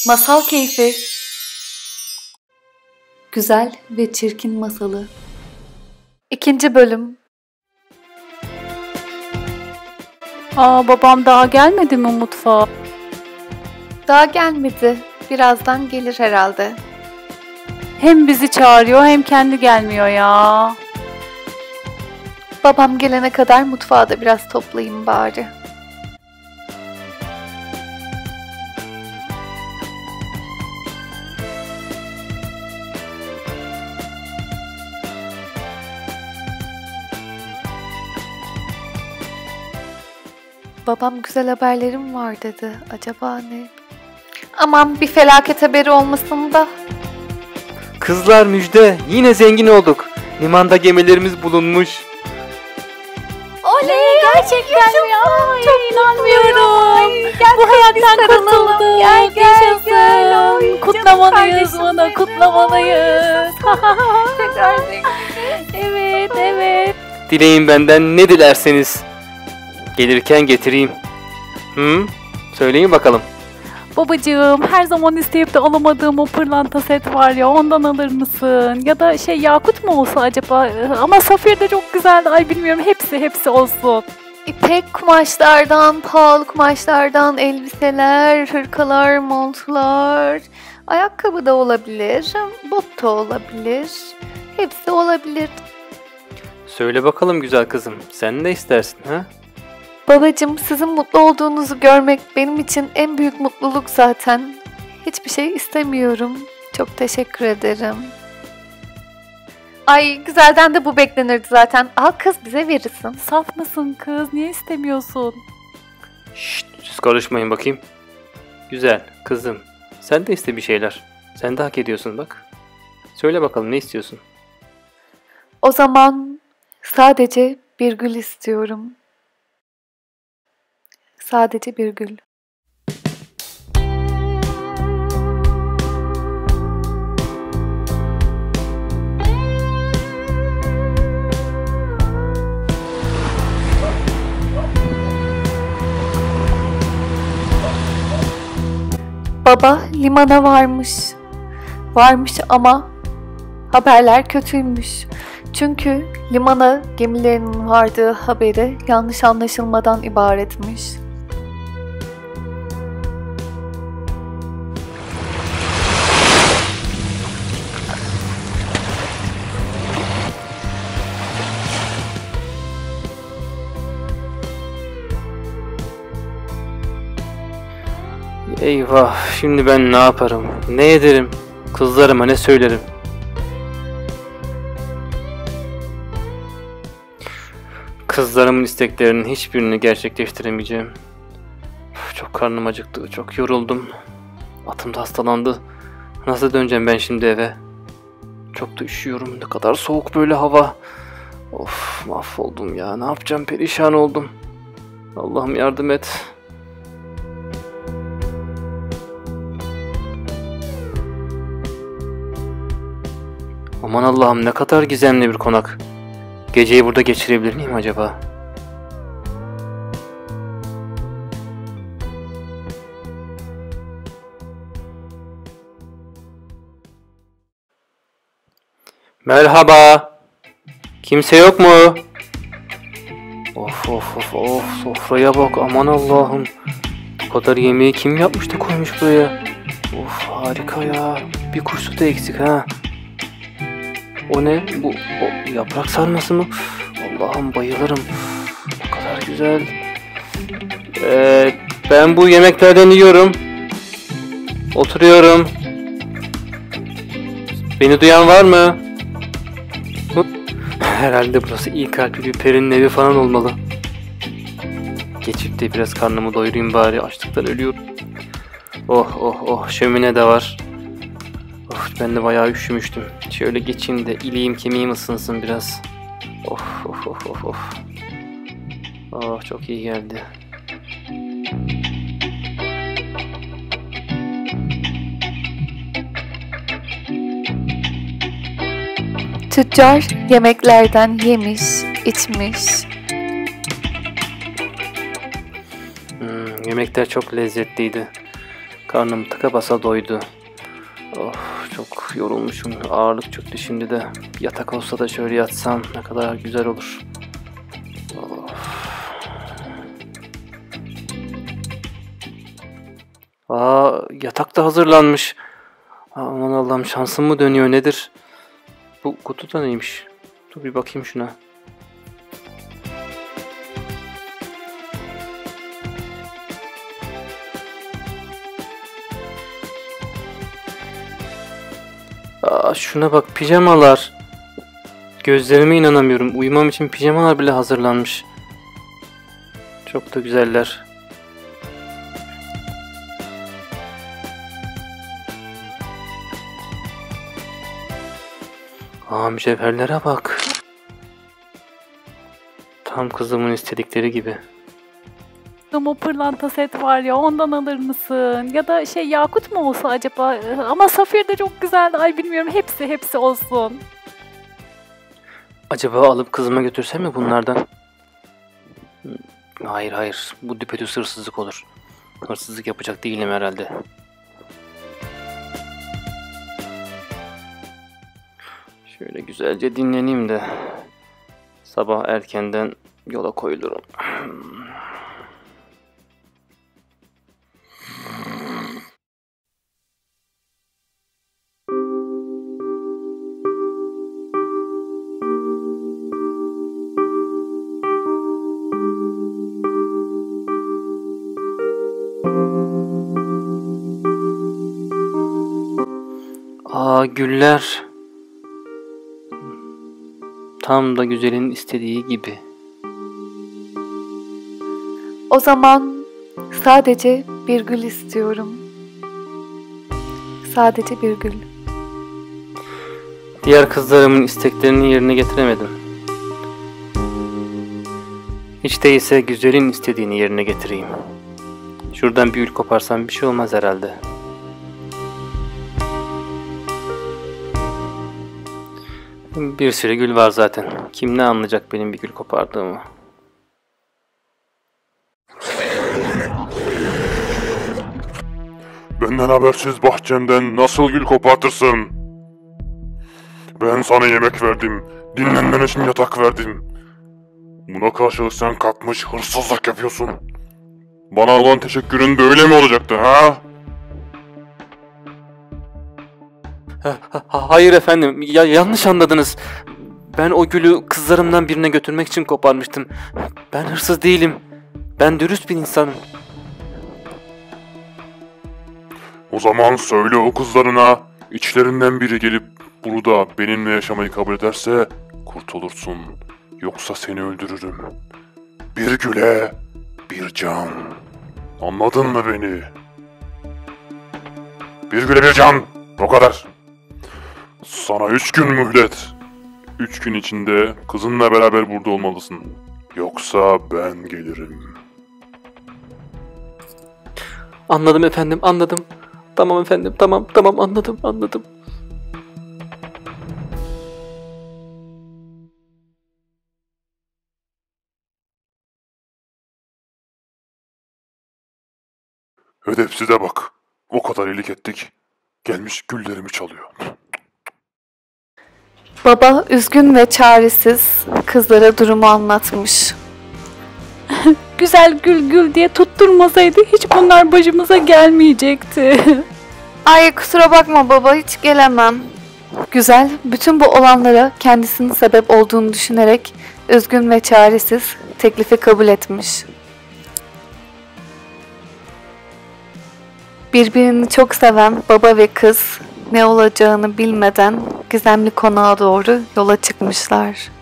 Masal Keyfi. Güzel ve Çirkin Masalı. 2. bölüm. Babam daha gelmedi mi mutfağa? Daha gelmedi. Birazdan gelir herhalde. Hem bizi çağırıyor hem kendi gelmiyor ya. Babam gelene kadar mutfağı da biraz toplayayım bari. Babam güzel haberlerim var dedi. Acaba ne? Aman bir felaket haberi olmasın da. Kızlar müjde, yine zengin olduk. Limanda gemilerimiz bulunmuş. Oley, gerçekten mi ya? Çok inanmıyorum. Bu hayattan kurtulduk. Yaşasın. Kutlamalıyız bunu, kutlamalıyız. Tekrar zengin. Evet. Dileyin benden ne dilerseniz. Gelirken getireyim. Söyleyin bakalım. Babacığım, her zaman isteyip de alamadığım o pırlanta set var ya, ondan alır mısın? Ya da yakut mu olsa acaba? Ama safir de çok güzeldi. Ay bilmiyorum, hepsi olsun. İpek kumaşlardan, pahalı kumaşlardan elbiseler, hırkalar, montlar, ayakkabı da olabilir, bot da olabilir. Hepsi olabilir. Söyle bakalım güzel kızım, sen ne istersin ha? Babacığım, sizin mutlu olduğunuzu görmek benim için en büyük mutluluk zaten. Hiçbir şey istemiyorum. Çok teşekkür ederim. Ay, güzelden de bu beklenirdi zaten. Al kız, bize verirsin. Saf mısın kız? Niye istemiyorsun? Şşt, siz karışmayın bakayım. Güzel kızım, sen de iste bir şeyler. Sen de hak ediyorsun bak. Söyle bakalım ne istiyorsun? O zaman sadece bir gül istiyorum. Sadece bir gül. Baba limana varmış. Varmış ama haberler kötüymüş. Çünkü limana gemilerinin vardığı haberi yanlış anlaşılmadan ibaretmiş. Eyvah, şimdi ben ne yaparım? Ne ederim? Kızlarıma ne söylerim? Kızlarımın isteklerinin hiçbirini gerçekleştiremeyeceğim. Çok karnım acıktı, çok yoruldum. Atım da hastalandı. Nasıl döneceğim ben şimdi eve? Çok da üşüyorum. Ne kadar soğuk böyle hava. Of, mahvoldum ya. Ne yapacağım? Perişan oldum. Allah'ım yardım et. Aman Allah'ım, ne kadar gizemli bir konak. Geceyi burada geçirebilir miyim acaba? Merhaba. Kimse yok mu? Of, sofraya bak, aman Allah'ım. Bu kadar yemeği kim yapmış da koymuş buraya? Of, harika ya. Bir kuşu da eksik ha. O ne? Bu yaprak sarması mı? Allah'ım, bayılırım. Ne kadar güzel. Ben bu yemeklerden yiyorum. Oturuyorum. Beni duyan var mı? Herhalde burası iyi kalpli bir perinin evi falan olmalı. Geçip de biraz karnımı doyurayım bari. Açlıktan ölüyorum. Oh, şömine de var. Ben de bayağı üşümüştüm. Şöyle geçeyim de iliğim kemiğim ısınsın biraz. Oh, çok iyi geldi. Tüccar yemeklerden yemiş, içmiş. Yemekler çok lezzetliydi. Karnım tıka basa doydu. Oh, çok yorulmuşum. Ağırlık çöktü şimdi de. Yatak olsa da şöyle yatsam ne kadar güzel olur. Oh. Yatak da hazırlanmış. Aman Allah'ım, şansım mı dönüyor nedir? Bu kutu da neymiş? Dur bir bakayım şuna. Şuna bak, pijamalar. Gözlerime inanamıyorum. Uyumam için pijamalar bile hazırlanmış. Çok da güzeller. Mücevherlere bak. Tam kızımın istedikleri gibi. O pırlanta set var ya, ondan alır mısın? Ya da yakut mu olsa acaba? Ama safir de çok güzeldi. Ay bilmiyorum, hepsi olsun. Acaba alıp kızıma götürsem mi bunlardan? Hayır. Bu düpedüz hırsızlık olur. Hırsızlık yapacak değilim herhalde. Şöyle güzelce dinleneyim de sabah erkenden yola koyulurum. Güller. Tam da güzelin istediği gibi. O zaman sadece bir gül istiyorum. Sadece bir gül. Diğer kızlarımın isteklerini yerine getiremedim. Hiç değilse güzelin istediğini yerine getireyim. Şuradan bir gül koparsam bir şey olmaz herhalde. Bir sürü gül var zaten. Kim ne anlayacak benim bir gül kopardığımı? Benden habersiz bahçemden nasıl gül kopartırsın? Ben sana yemek verdim, dinlenmen için yatak verdim. Buna karşılık sen kalkmış hırsızlık yapıyorsun. Bana olan teşekkürün böyle mi olacaktı ha? Hayır efendim, yanlış anladınız. Ben o gülü kızlarımdan birine götürmek için koparmıştım. Ben hırsız değilim. Ben dürüst bir insanım. O zaman söyle o kızlarına, içlerinden biri gelip burada benimle yaşamayı kabul ederse kurtulursun. Yoksa seni öldürürüm. Bir güle, bir can. Anladın mı beni? Bir güle bir can. O kadar. Sana 3 gün mühlet. 3 gün içinde kızınla beraber burada olmalısın. Yoksa ben gelirim. Anladım efendim, anladım. Tamam efendim, tamam anladım. Edepsize bak. O kadar iyilik ettik. Gelmiş güllerimi çalıyor. Baba üzgün ve çaresiz kızlara durumu anlatmış. Güzel gül diye tutturmasaydı hiç bunlar başımıza gelmeyecekti. Ay kusura bakma baba, hiç gelemem. Güzel bütün bu olanlara kendisinin sebep olduğunu düşünerek üzgün ve çaresiz teklifi kabul etmiş. Birbirini çok seven baba ve kız ne olacağını bilmeden gizemli konağa doğru yola çıkmışlar.